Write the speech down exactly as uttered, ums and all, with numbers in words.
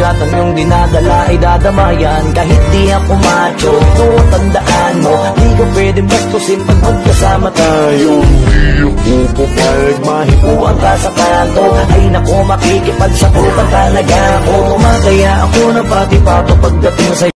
bigat ang iyong dinadala ay dadamayan. Kahit di ako macho, ito tandaan mo, di ka pwedeng bastusin pag magkasama tayo. Di ako papayag mahikuan ka sa kanto, ay naku makikipagsakutan talaga ako. Tumataya ako na pati pato pagdating sa'yo.